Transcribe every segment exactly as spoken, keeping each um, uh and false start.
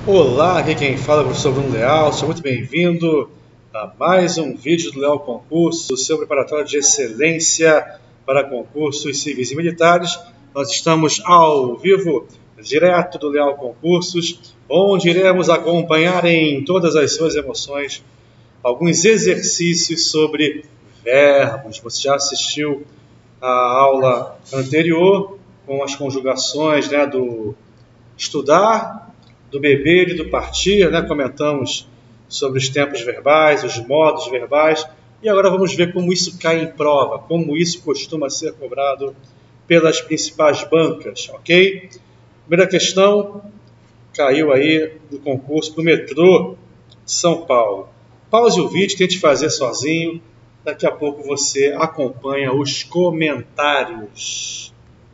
Olá, aqui quem fala é o professor Bruno Leal, seja muito bem-vindo a mais um vídeo do Leal Concurso, do seu preparatório de excelência para concursos civis e militares. Nós estamos ao vivo, direto do Leal Concursos, onde iremos acompanhar em todas as suas emoções alguns exercícios sobre verbos. Você já assistiu a aula anterior com as conjugações, né, do estudar, do beber e do partir, né? Comentamos sobre os tempos verbais, os modos verbais, e agora vamos ver como isso cai em prova, como isso costuma ser cobrado pelas principais bancas, ok? Primeira questão caiu aí do concurso do metrô de São Paulo. Pause o vídeo, tente fazer sozinho, daqui a pouco você acompanha os comentários.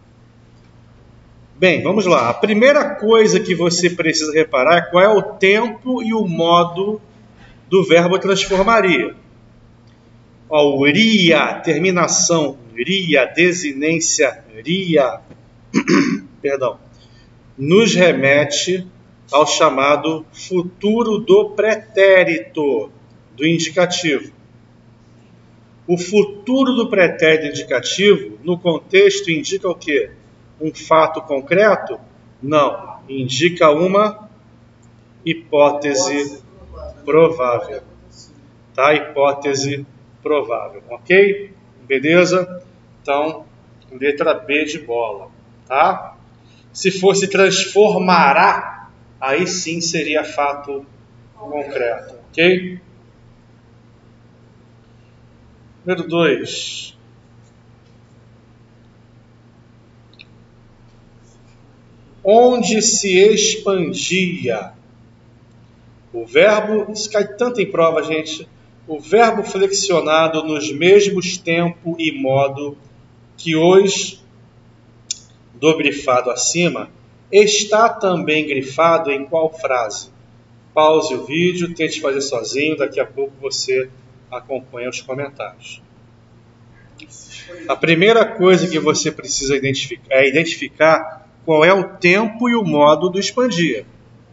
Bem, vamos lá. A primeira coisa que você precisa reparar é qual é o tempo e o modo do verbo transformaria. Ó, o ria, terminação ria, desinência ria, perdão, nos remete ao chamado futuro do pretérito, do indicativo. O futuro do pretérito indicativo, no contexto, indica o quê? Um fato concreto? Não. Indica uma hipótese provável. Tá? Hipótese provável. Ok? Beleza? Então, letra B de bola. Tá? Se fosse transformará, aí sim seria fato concreto. Ok? Número dois. Onde se expandia. O verbo, isso cai tanto em prova, gente. O verbo flexionado nos mesmos tempo e modo que os do grifado acima está também grifado em qual frase? Pause o vídeo, tente fazer sozinho, daqui a pouco você acompanha os comentários. A primeira coisa que você precisa identificar é identificar qual é o tempo e o modo do expandia.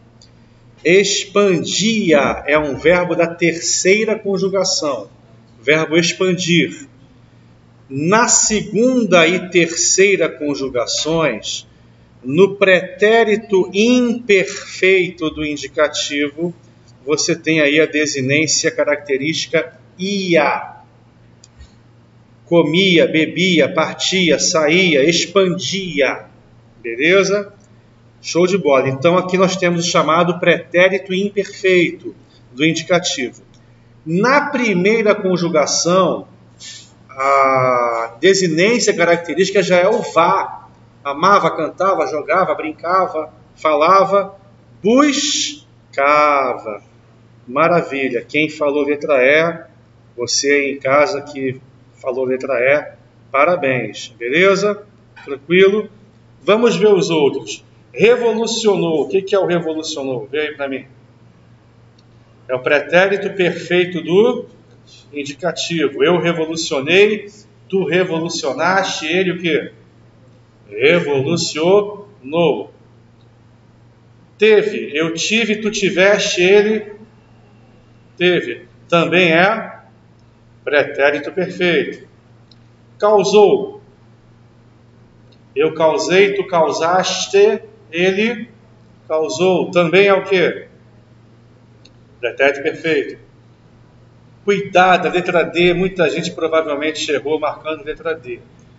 Expandia é um verbo da terceira conjugação, verbo expandir. Na segunda e terceira conjugações, no pretérito imperfeito do indicativo, você tem aí a desinência característica ia. Comia, bebia, partia, saía, expandia. Beleza? Show de bola. Então aqui nós temos o chamado pretérito imperfeito do indicativo. Na primeira conjugação, a desinência característica já é o vá. Amava, cantava, jogava, brincava, falava, buscava. Maravilha. Quem falou letra E, você aí em casa que falou letra E, parabéns. Beleza? Tranquilo? Vamos ver os outros. Revolucionou. O que é o revolucionou? Vê aí para mim. É o pretérito perfeito do indicativo. Eu revolucionei, tu revolucionaste, ele o quê? Revolucionou. Teve. Eu tive, tu tiveste, ele teve. Também é pretérito perfeito. Causou. Eu causei, tu causaste, ele causou. Também é o quê? Pretérito perfeito. Cuidado, a letra D, muita gente provavelmente errou marcando letra D.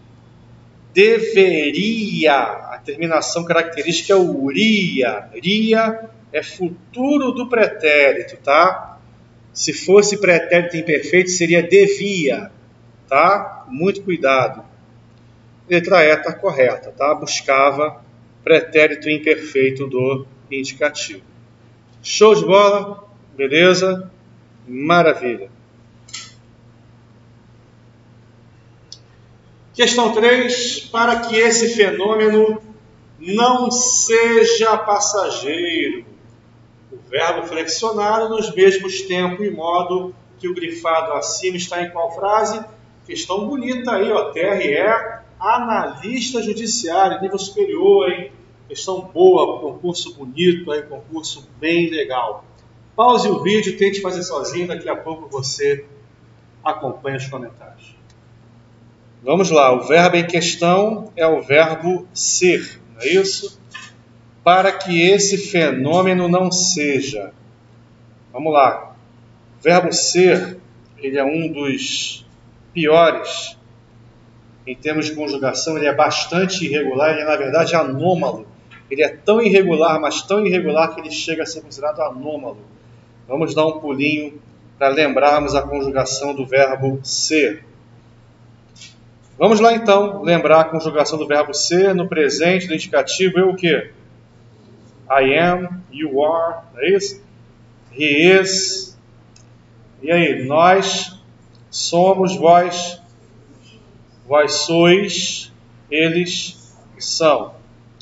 Deveria, a terminação característica é o ria. Ria é futuro do pretérito, tá? Se fosse pretérito imperfeito, seria devia, tá? Muito cuidado. Letra E está correta, tá? Buscava pretérito imperfeito do indicativo. Show de bola? Beleza? Maravilha. Questão três. Para que esse fenômeno não seja passageiro. O verbo flexionado nos mesmos tempo e modo que o grifado acima está em qual frase? Questão bonita aí, ó. T R E, analista judiciário, nível superior, hein? questão boa, concurso bonito, aí, concurso bem legal. Pause o vídeo, tente fazer sozinho, daqui a pouco você acompanha os comentários. Vamos lá, o verbo em questão é o verbo ser, não é isso? Para que esse fenômeno não seja. Vamos lá. O verbo ser, ele é um dos piores em termos de conjugação, ele é bastante irregular, ele é na verdade anômalo. Ele é tão irregular, mas tão irregular que ele chega a ser considerado anômalo. Vamos dar um pulinho para lembrarmos a conjugação do verbo ser. Vamos lá então, lembrar a conjugação do verbo ser no presente, no indicativo, eu o quê? I am, you are, não é isso? He is. E aí, nós somos, vós, vós sois, eles são.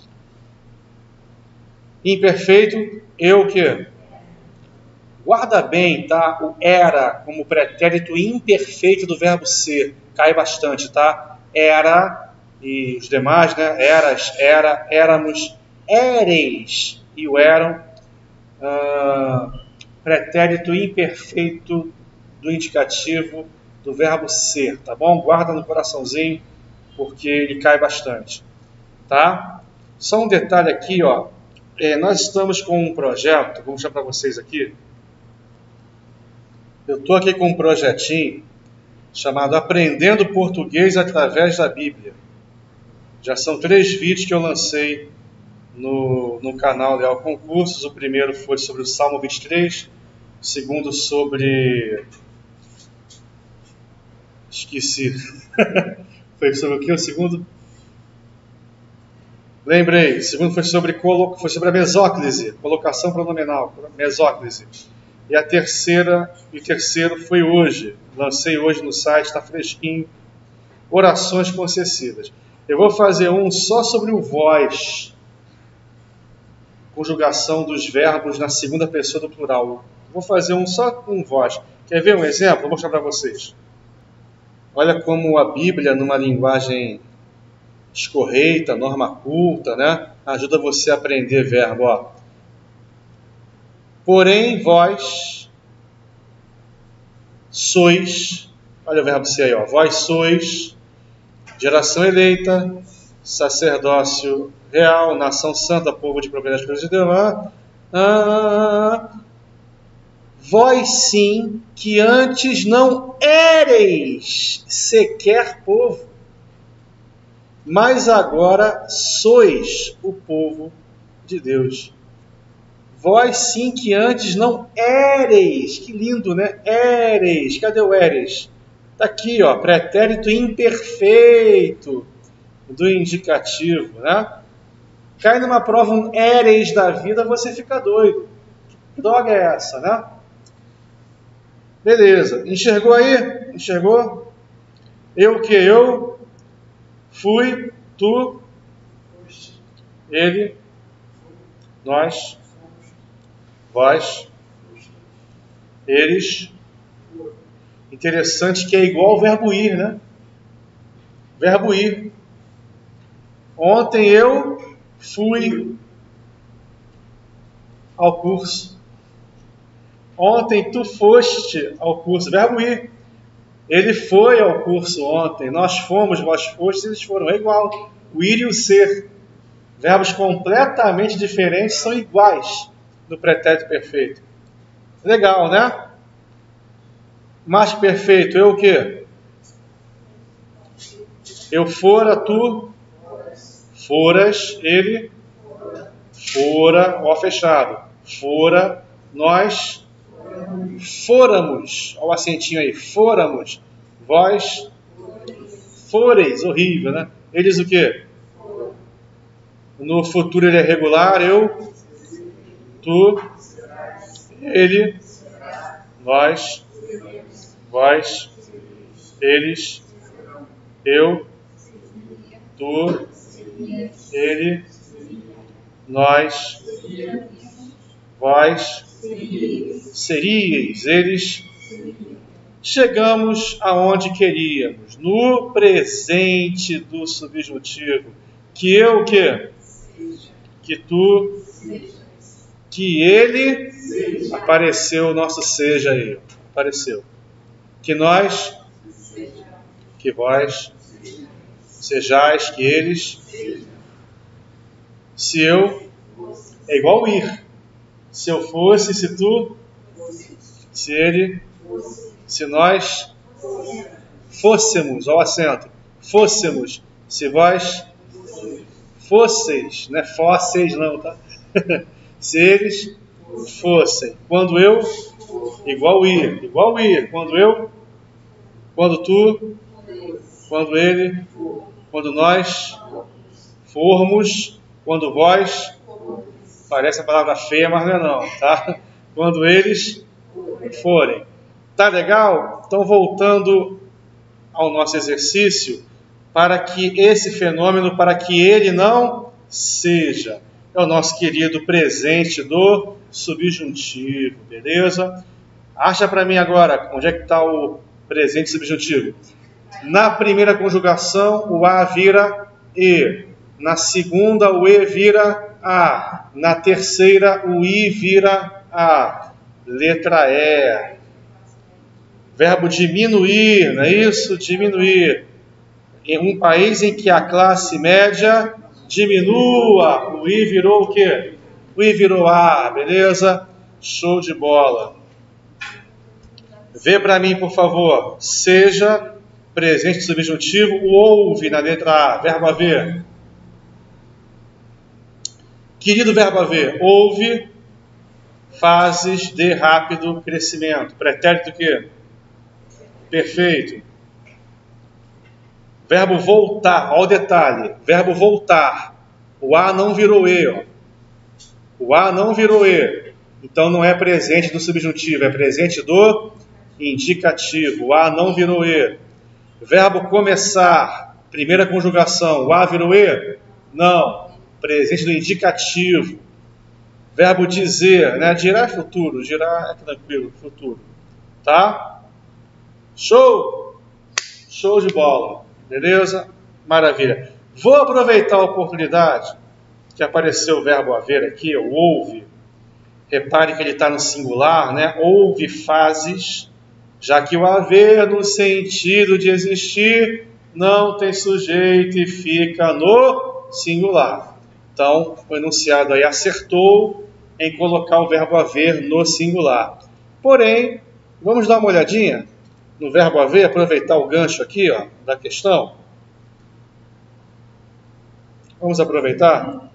Imperfeito, eu o quê? Guarda bem, tá? O era como pretérito imperfeito do verbo ser. Cai bastante, tá? Era e os demais, né? Eras, era, éramos, éreis e o eram. Uh, pretérito imperfeito do indicativo do verbo ser, tá bom? Guarda no coraçãozinho, porque ele cai bastante, tá? Só um detalhe aqui, ó. É, nós estamos com um projeto, vou mostrar para vocês aqui. Eu estou aqui com um projetinho chamado Aprendendo Português através da Bíblia. Já são três vídeos que eu lancei no, no canal Leal Concursos. O primeiro foi sobre o Salmo vinte e três, o segundo sobre... Esqueci. Foi sobre o que? O segundo? Lembrei. O segundo foi sobre, colo... foi sobre a mesóclise, colocação pronominal, mesóclise. E a terceira, e o terceiro foi hoje. Lancei hoje no site, está fresquinho. Orações concessivas. Eu vou fazer um só sobre o vós. Conjugação dos verbos na segunda pessoa do plural. Vou fazer um só com vós. Quer ver um exemplo? Vou mostrar para vocês. Olha como a Bíblia, numa linguagem escorreita, norma culta, né? Ajuda você a aprender verbo, ó. Porém, vós sois, olha o verbo ser aí, ó. Vós sois geração eleita, sacerdócio real, nação santa, povo de propriedade de Deus. Ah, ah, vós sim, que antes não éreis sequer povo, mas agora sois o povo de Deus. Vós sim que antes não éreis. Que lindo, né? Éreis. Cadê o éreis? Está aqui, ó. Pretérito imperfeito do indicativo, né? Cai numa prova um éreis da vida, você fica doido. Que droga é essa, né? Beleza. Enxergou aí? Enxergou? Eu o que? Eu fui, tu, ele, nós, vós, eles. Interessante que é igual ao verbo ir, né? Verbo ir. Ontem eu fui ao curso. Ontem tu foste ao curso. Verbo ir. Ele foi ao curso ontem. Nós fomos, vós fostes, eles foram. É igual. O ir e o ser. Verbos completamente diferentes são iguais no pretérito perfeito. Legal, né? Mais perfeito, eu o quê? Eu fora, tu foras, ele fora, ó fechado. Fora, nós fôramos, ó o acentinho aí, fôramos. Vós foreis, horrível, né? Eles o quê? No futuro ele é regular, eu, tu, ele, nós, vós, eles, eu, tu, ele, nós, vós, seríeis, eles. Chegamos aonde queríamos, no presente do subjuntivo. Que eu o quê? que tu, que ele, apareceu o nosso seja aí, apareceu. Que nós, que vós, sejais, que eles, se eu, é igual ir. Se eu fosse, se tu, se ele, se nós fôssemos, ao acento, fôssemos, se vós fosseis, não é fósseis não, tá? Se eles fossem, quando eu, igual ir, igual ir, quando eu, quando tu, quando ele, quando nós formos, quando vós, parece a palavra feia, mas não é não, tá? Quando eles forem. Tá legal? Então, voltando ao nosso exercício, para que esse fenômeno, para que ele não seja, é o nosso querido presente do subjuntivo, beleza? Acha para mim agora, onde é que está o presente subjuntivo? Na primeira conjugação, o A vira E. Na segunda, o E vira A. Na terceira, o I vira A. Letra E. Verbo diminuir, não é isso? Diminuir. Em um país em que a classe média diminua, o I virou o quê? O I virou A, beleza? Show de bola. Vê para mim, por favor. Seja presente subjuntivo, o ouve na letra A. Verbo haver. Querido verbo haver, ouve fases de rápido crescimento. Pretérito o quê? Perfeito. Verbo voltar, olha o detalhe. Verbo voltar. O A não virou E, ó. O A não virou E. Então não é presente do subjuntivo, é presente do indicativo. O A não virou E. Verbo começar, primeira conjugação. O A virou E? Não. Presente do indicativo. Verbo dizer, né? Girar é futuro, girar é tranquilo, futuro. Tá? Show! Show de bola. Beleza? Maravilha. Vou aproveitar a oportunidade que apareceu o verbo haver aqui, o ouve. Repare que ele está no singular, né? Ouve fases, já que o haver no sentido de existir não tem sujeito e fica no singular. Então, o enunciado aí acertou em colocar o verbo haver no singular. Porém, vamos dar uma olhadinha no verbo haver, aproveitar o gancho aqui, ó, da questão. Vamos aproveitar?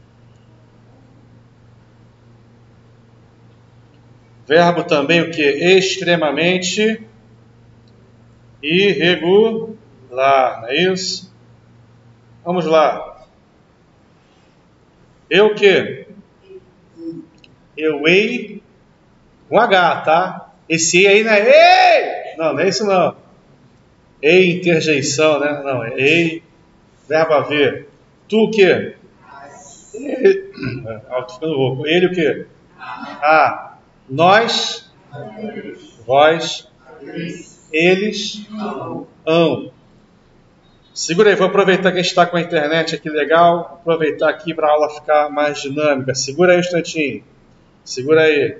Verbo também o que? Extremamente irregular, não é isso? Vamos lá. Eu o quê? Eu ei com H, tá? Esse ei aí não é ei! Não, não é isso não. Ei, interjeição, né? Não, é ei, verbo haver. Tu o quê? Ele, ah, tô ficando rouco. Ele o quê? Ah, nós, vós, eles, ão. Segura aí, vou aproveitar que a gente está com a internet aqui legal, aproveitar aqui para a aula ficar mais dinâmica. Segura aí um instantinho. Segura aí.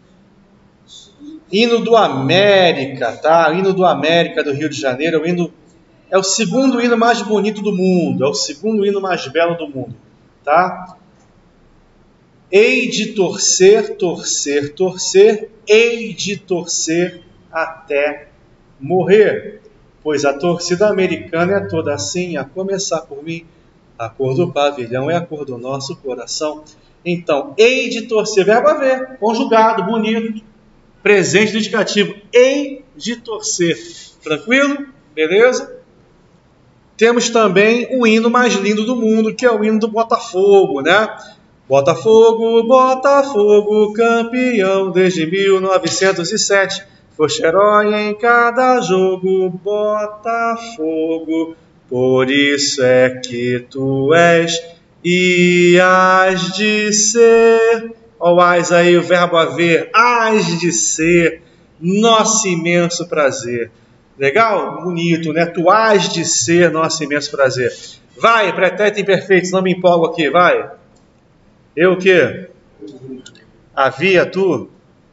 Hino do América, tá? O hino do América do Rio de Janeiro é o, hino, é o segundo hino mais bonito do mundo, é o segundo hino mais belo do mundo, tá? Hei de torcer, torcer, torcer, hei de torcer até morrer. Pois a torcida americana é toda assim, a começar por mim. A cor do pavilhão é a cor do nosso coração. Então, hei de torcer, verbo haver, conjugado, bonito, presente do indicativo. Hei de torcer. Tranquilo? Beleza? Temos também o hino mais lindo do mundo, que é o hino do Botafogo, né? Botafogo, Botafogo, campeão desde mil novecentos e sete. Foste herói em cada jogo, Botafogo, por isso é que tu és e hás de ser. Ó o hás aí, o verbo haver, hás de ser, nosso imenso prazer. Legal? Bonito, né? Tu hás de ser nosso imenso prazer. Vai, pretérito imperfeito, não me empolgo aqui, vai. Eu o quê? Havia, tu?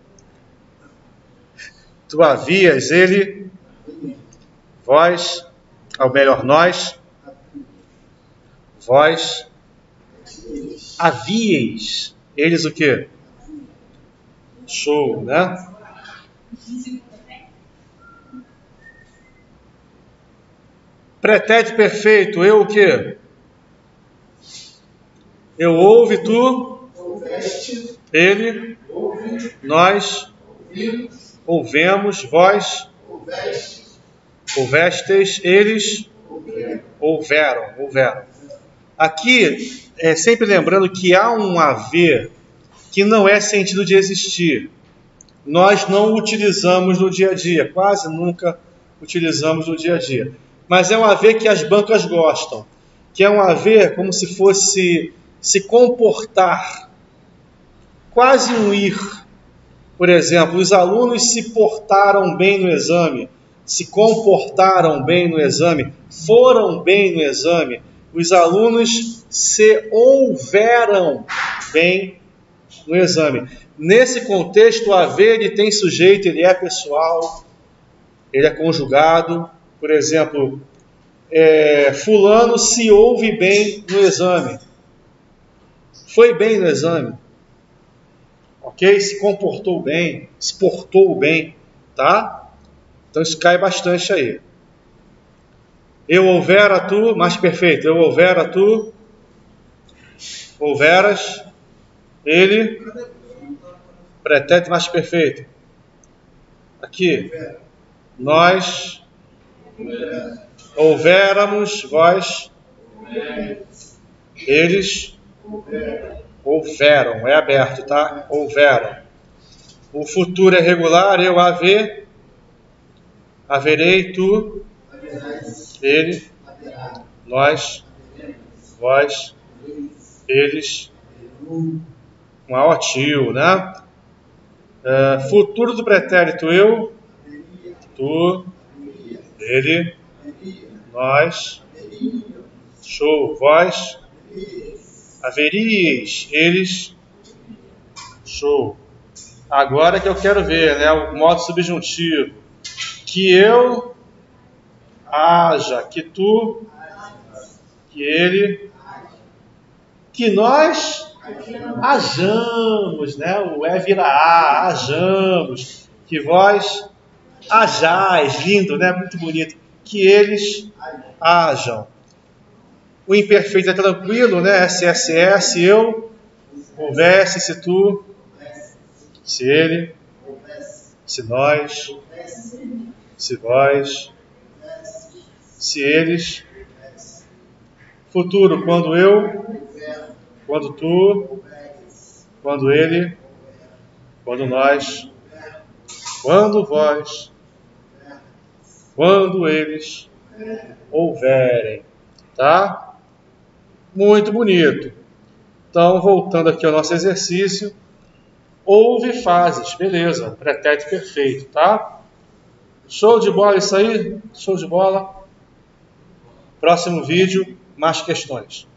Tu havias, ele? Vós? Ou melhor, nós? Vós? Havíeis. Eles o quê? Show, né? Pretérito perfeito, eu o quê? Eu ouve, tu? Ele? Nós? Ouvemos, vós? Ouvestes, eles? Houveram, houveram. Aqui, é, sempre lembrando que há um haver que não é sentido de existir. Nós não utilizamos no dia a dia, quase nunca utilizamos no dia a dia. Mas é um haver que as bancas gostam, que é um haver como se fosse se comportar, quase um ir. Por exemplo, os alunos se portaram bem no exame, se comportaram bem no exame, foram bem no exame. Os alunos se houveram bem no exame. Nesse contexto, o haver ele tem sujeito, ele é pessoal, ele é conjugado. Por exemplo, é, fulano se ouve bem no exame. Foi bem no exame. Ok? Se comportou bem, se portou bem, tá? Então isso cai bastante aí. Eu houvera tu, mais perfeito, eu houvera tu, houveras, ele, pretérito mais perfeito. Aqui, nós, houvéramos, vós, eles, houveram, é aberto, tá? Houveram. O futuro é regular, eu haver, haverei, tu, ele, nós, vós, eles, um aotil, né? Uh, futuro do pretérito eu, tu, ele, nós, show, vós, haveríeis, eles, show. Agora que eu quero ver, né, o modo subjuntivo. Que eu haja, que tu, que ele, que nós hajamos, né? O é vira a, hajamos, que vós hajais, lindo, né? Muito bonito. Que eles hajam. O imperfeito é tranquilo, né? S S S, eu, houvesse, se tu, se ele, se nós, se vós, se eles. Futuro, quando eu, quando tu, quando ele, quando nós, quando vós, quando eles houverem, tá? Muito bonito. Então, voltando aqui ao nosso exercício, houve fases, beleza, pretérito perfeito, tá? Show de bola isso aí? Show de bola. Próximo vídeo, mais questões.